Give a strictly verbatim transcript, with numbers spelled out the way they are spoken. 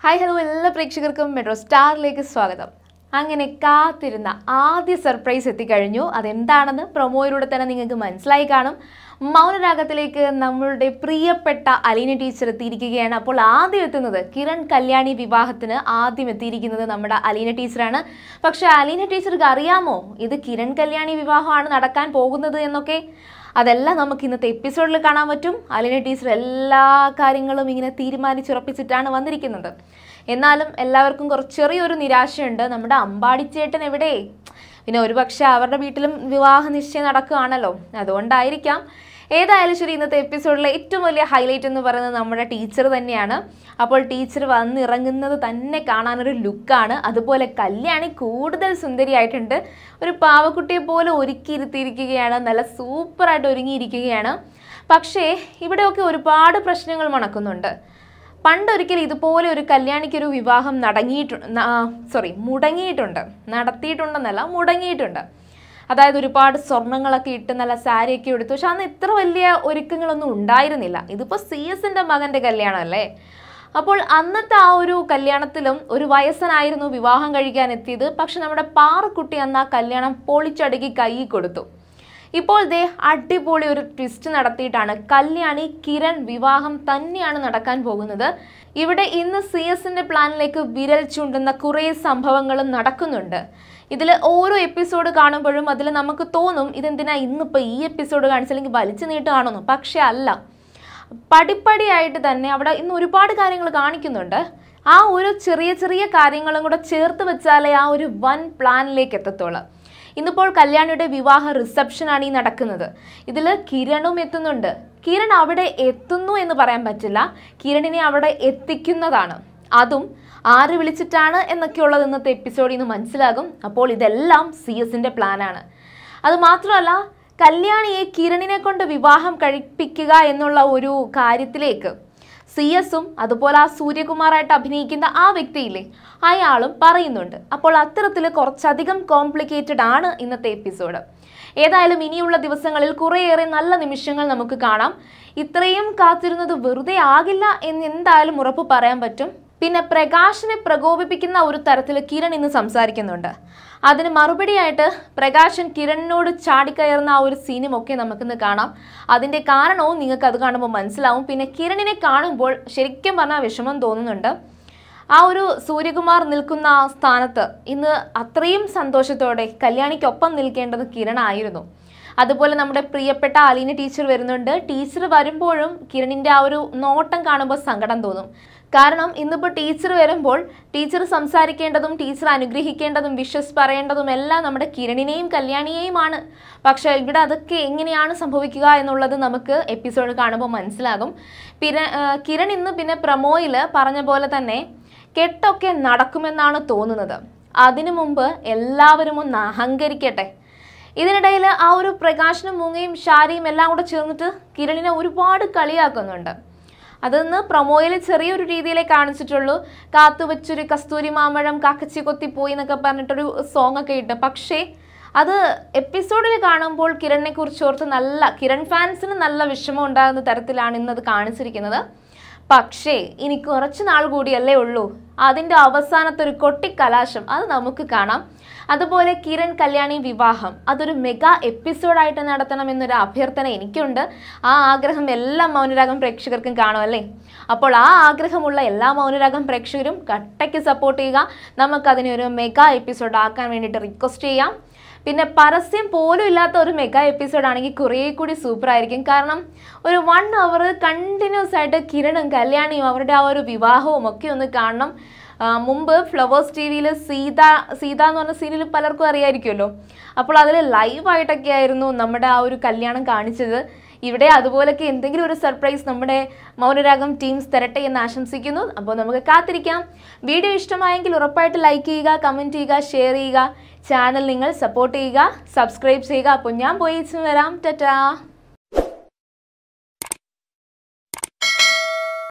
Hi hello എല്ലാ പ്രേക്ഷകർക്കും മെട്രോസ്റ്റാറിലേക്ക് സ്വാഗതം. അങ്ങനെ കാത്തിരുന്ന ആദ്യ സർപ്രൈസ് എത്തിക്കഴിഞ്ഞു. അതെന്താണെന്ന് പ്രൊമോയിലൂടെ തന്നെ നിങ്ങൾക്ക് മനസ്സിലായി കാണും. മൗനരാഗത്തിലേക്ക് നമ്മളുടെ പ്രിയപ്പെട്ട അലീന ടീച്ചർ എത്തിയിരിക്കുകയാണ്. അപ്പോൾ ആദ്യം എത്തുന്നത് കിരൺ കല്യാണി വിവാഹത്തിന് ആദ്യം എത്തിയിരിക്കുന്നത് നമ്മുടെ അലീന ടീച്ചറാണ്. പക്ഷേ അലീന ടീച്ചർക്ക് അറിയാമോ ഇത് കിരൺ കല്യാണി വിവാഹമാണ് നടക്കാൻ പോകുന്നത് എന്നൊക്കെ? അതെല്ലാം നമുക്ക് ഇന്നത്തെ എപ്പിസോഡിൽ കാണാൻ പറ്റും. അലീന ടീച്ചർ എല്ലാ കാര്യങ്ങളും ഇങ്ങനെ തീരുമാനിച്ചുറപ്പിച്ചിട്ടാണ് വന്നിരിക്കുന്നത്. എന്നാലും എല്ലാവർക്കും കുറച്ച് ചെറിയൊരു നിരാശയുണ്ട്. നമ്മുടെ അമ്പാടിച്ചേട്ടൻ എവിടെ? പിന്നെ ഒരുപക്ഷെ അവരുടെ വീട്ടിലും വിവാഹ നിശ്ചയം നടക്കുകയാണല്ലോ, അതുകൊണ്ടായിരിക്കാം. ഏതായാലും ശരി, ഇന്നത്തെ എപ്പിസോഡിലെ ഏറ്റവും വലിയ ഹൈലൈറ്റ് എന്ന് പറയുന്നത് നമ്മുടെ ടീച്ചർ തന്നെയാണ്. അപ്പോൾ ടീച്ചർ വന്നിറങ്ങുന്നത് തന്നെ കാണാനൊരു ലുക്കാണ്. അതുപോലെ കല്യാണി കൂടുതൽ സുന്ദരിയായിട്ടുണ്ട്. ഒരു പാവക്കുട്ടിയെ പോലെ ഒരുക്കിയിരുത്തിയിരിക്കുകയാണ്. നല്ല സൂപ്പറായിട്ട് ഒരുങ്ങിയിരിക്കുകയാണ്. പക്ഷേ ഇവിടെയൊക്കെ ഒരുപാട് പ്രശ്നങ്ങൾ മണക്കുന്നുണ്ട്. പണ്ടൊരിക്കൽ ഇതുപോലെ ഒരു കല്യാണിക്കൊരു വിവാഹം നടങ്ങിയിട്ടു സോറി മുടങ്ങിയിട്ടുണ്ട് നടത്തിയിട്ടുണ്ടെന്നല്ല മുടങ്ങിയിട്ടുണ്ട്. അതായത് ഒരുപാട് സ്വർണ്ണങ്ങളൊക്കെ ഇട്ട് നല്ല സാരിയൊക്കെ എടുത്തു. പക്ഷെ അന്ന് ഇത്ര വലിയ ഒരുക്കങ്ങളൊന്നും ഉണ്ടായിരുന്നില്ല. ഇതിപ്പോൾ സി എസിൻ്റെ മകൻ്റെ കല്യാണമല്ലേ. അപ്പോൾ അന്നത്തെ ആ ഒരു കല്യാണത്തിലും ഒരു വയസ്സനായിരുന്നു വിവാഹം കഴിക്കാൻ എത്തിയത്. പക്ഷെ നമ്മുടെ പാറക്കുട്ടി അന്ന് ആ കല്യാണം പൊളിച്ചടുക്കി കൈ കൊടുത്തു. ഇപ്പോൾ ദേ അടിപൊളി ഒരു ട്വിസ്റ്റ് നടത്തിയിട്ടാണ് കല്യാണി കിരൺ വിവാഹം തന്നെയാണ് നടക്കാൻ പോകുന്നത്. ഇവിടെ ഇന്ന് സി എസിൻ്റെ പ്ലാനിലേക്ക് വിരൽ ചൂണ്ടുന്ന കുറേ സംഭവങ്ങളും നടക്കുന്നുണ്ട്. ഇതിൽ ഓരോ എപ്പിസോഡ് കാണുമ്പോഴും അതിൽ നമുക്ക് തോന്നും ഇതെന്തിനാ ഇന്നിപ്പോൾ ഈ എപ്പിസോഡ് കാണിച്ചില്ലെങ്കിൽ വലിച്ചു നീട്ടുകയാണെന്നു. പക്ഷെ അല്ല, പടിപ്പടിയായിട്ട് തന്നെ അവിടെ ഇന്ന് ഒരുപാട് കാര്യങ്ങൾ കാണിക്കുന്നുണ്ട്. ആ ഒരു ചെറിയ ചെറിയ കാര്യങ്ങളും കൂടെ ചേർത്ത് വെച്ചാലേ ആ ഒരു വൻ പ്ലാനിലേക്ക് എത്തത്തുള്ളൂ. ഇന്നിപ്പോൾ കല്യാണിയുടെ വിവാഹ റിസപ്ഷനാണ് ഈ നടക്കുന്നത്. ഇതിൽ കിരണും എത്തുന്നുണ്ട്. കിരൺ അവിടെ എത്തുന്നു എന്ന് പറയാൻ പറ്റില്ല, കിരണിനെ അവിടെ എത്തിക്കുന്നതാണ്. അതും ആര് വിളിച്ചിട്ടാണ് എന്നൊക്കെയുള്ളത് ഇന്നത്തെ എപ്പിസോഡിൽ നിന്ന് മനസ്സിലാകും. അപ്പോൾ ഇതെല്ലാം സി എസിൻ്റെ പ്ലാനാണ്. അത് മാത്രമല്ല, കല്യാണിയെ കിരണിനെ കൊണ്ട് വിവാഹം കഴിപ്പിക്കുക എന്നുള്ള ഒരു കാര്യത്തിലേക്ക് സി എസും അതുപോലെ ആ സൂര്യകുമാറായിട്ട് അഭിനയിക്കുന്ന ആ വ്യക്തിയില്ലേ അയാളും പറയുന്നുണ്ട്. അപ്പോൾ അത്തരത്തിൽ കുറച്ചധികം കോംപ്ലിക്കേറ്റഡ് ആണ് ഇന്നത്തെ എപ്പിസോഡ്. ഏതായാലും ഇനിയുള്ള ദിവസങ്ങളിൽ കുറേയേറെ നല്ല നിമിഷങ്ങൾ നമുക്ക് കാണാം. ഇത്രയും കാത്തിരുന്നത് വെറുതെ ആകില്ല എന്ന് എന്തായാലും ഉറപ്പ് പറയാൻ പറ്റും. പിന്നെ പ്രകാശിനെ പ്രകോപിപ്പിക്കുന്ന ഒരു തരത്തിൽ കിരൺ ഇന്ന് സംസാരിക്കുന്നുണ്ട്. അതിന് മറുപടിയായിട്ട് പ്രകാശൻ കിരണിനോട് ചാടിക്കയറുന്ന ആ ഒരു സീനും ഒക്കെ നമുക്കിന്ന് കാണാം. അതിൻ്റെ കാരണവും നിങ്ങൾക്ക് അത് കാണുമ്പോൾ മനസ്സിലാവും. പിന്നെ കിരണിനെ കാണുമ്പോൾ ശരിക്കും പറഞ്ഞാൽ വിഷമം തോന്നുന്നുണ്ട്. ആ ഒരു സൂര്യകുമാർ നിൽക്കുന്ന ആ സ്ഥാനത്ത് ഇന്ന് അത്രയും സന്തോഷത്തോടെ കല്യാണിക്കൊപ്പം നിൽക്കേണ്ടത് കിരണായിരുന്നു. അതുപോലെ നമ്മുടെ പ്രിയപ്പെട്ട അലീന ടീച്ചർ വരുന്നുണ്ട്. ടീച്ചർ വരുമ്പോഴും കിരണിൻ്റെ ആ ഒരു നോട്ടം കാണുമ്പോൾ സങ്കടം തോന്നും. കാരണം ഇന്നിപ്പോൾ ടീച്ചർ വരുമ്പോൾ ടീച്ചർ സംസാരിക്കേണ്ടതും ടീച്ചർ അനുഗ്രഹിക്കേണ്ടതും വിഷസ് പറയേണ്ടതും എല്ലാം നമ്മുടെ കിരണിനെയും കല്യാണിയെയുമാണ്. പക്ഷേ ഇവിടെ അതൊക്കെ എങ്ങനെയാണ് സംഭവിക്കുക എന്നുള്ളത് നമുക്ക് എപ്പിസോഡ് കാണുമ്പോൾ മനസ്സിലാകും. പിന്നെ കിരൺ ഇന്ന് പിന്നെ പ്രമോയിൽ പറഞ്ഞ പോലെ തന്നെ കെട്ടൊക്കെ നടക്കുമെന്നാണ് തോന്നുന്നത്. അതിനു മുമ്പ് എല്ലാവരും ഒന്ന് അഹങ്കരിക്കട്ടെ. ഇതിനിടയിൽ ആ ഒരു പ്രകാശനും മൂങ്ങയും ഷാരിയും എല്ലാം കൂടെ ചേർന്നിട്ട് കിരണിനെ ഒരുപാട് കളിയാക്കുന്നുണ്ട്. അതൊന്ന് പ്രൊമോയിൽ ചെറിയൊരു രീതിയിലേ കാണിച്ചിട്ടുള്ളൂ. കാത്തുവച്ചൊരു കസ്തൂരി മാമ്പഴം കാക്കച്ചി കൊത്തിപ്പോയി എന്നൊക്കെ പറഞ്ഞിട്ടൊരു സോങ് ഒക്കെ ഇട്ട്. പക്ഷേ അത് എപ്പിസോഡിൽ കാണുമ്പോൾ കിരണിനെ കുറിച്ച് ഓർത്ത് നല്ല കിരൺ ഫാൻസിന് നല്ല വിഷമം ഉണ്ടാകുന്ന തരത്തിലാണ് ഇന്നത് കാണിച്ചിരിക്കുന്നത്. പക്ഷേ ഇനി കുറച്ച് നാൾ കൂടിയല്ലേ ഉള്ളൂ. അതിൻ്റെ അവസാനത്തെ ഒരു കൊട്ടിക്കലാശം അത് നമുക്ക് കാണാം. അതുപോലെ കിരൺ കല്യാണി വിവാഹം അതൊരു മെഗാ എപ്പിസോഡായിട്ട് നടത്തണം എന്നൊരു അഭ്യർത്ഥന എനിക്കുണ്ട്. ആ ആഗ്രഹം എല്ലാ മൗനരാഗം പ്രേക്ഷകർക്കും കാണുമല്ലേ. അപ്പോൾ ആ ആഗ്രഹമുള്ള എല്ലാ മൗനരാഗം പ്രേക്ഷകരും കട്ടയ്ക്ക് സപ്പോർട്ട് ചെയ്യുക. നമുക്കതിനെ ഒരു മെഗാ എപ്പിസോഡ് ആക്കാൻ വേണ്ടിയിട്ട് റിക്വസ്റ്റ് ചെയ്യാം. പിന്നെ പരസ്യം പോലും ഇല്ലാത്ത ഒരു മെഗാ എപ്പിസോഡ് ആണെങ്കിൽ കുറേ കൂടി സൂപ്പർ ആയിരിക്കും. കാരണം ഒരു വൺ അവർ കണ്ടിന്യൂസ് ആയിട്ട് കിരണും കല്യാണിയും അവരുടെ ആ ഒരു വിവാഹവും ഒക്കെ ഒന്ന് കാണണം. മുമ്പ് ഫ്ലവേഴ്സ് ടി വിയിൽ സീത സീത എന്ന് പറഞ്ഞ സീരിയൽ പലർക്കും അറിയാമായിരിക്കുമല്ലോ. അപ്പോൾ അതിൽ ലൈവായിട്ടൊക്കെ ആയിരുന്നു നമ്മുടെ ആ ഒരു കല്യാണം കാണിച്ചത്. ഇവിടെ അതുപോലൊക്കെ എന്തെങ്കിലും ഒരു സർപ്രൈസ് നമ്മുടെ മൗനരാഗം ടീംസ് തരട്ടെ എന്ന് ആശംസിക്കുന്നു. അപ്പോൾ നമുക്ക് കാത്തിരിക്കാം. വീഡിയോ ഇഷ്ടമായെങ്കിൽ ഉറപ്പായിട്ട് ലൈക്ക് ചെയ്യുക, കമൻറ്റ് ചെയ്യുക, ഷെയർ ചെയ്യുക. ചാനൽ നിങ്ങൾ സപ്പോർട്ട് ചെയ്യുക, സബ്സ്ക്രൈബ് ചെയ്യുക. അപ്പോൾ ഞാൻ പോയി വരാം. ടാറ്റാ.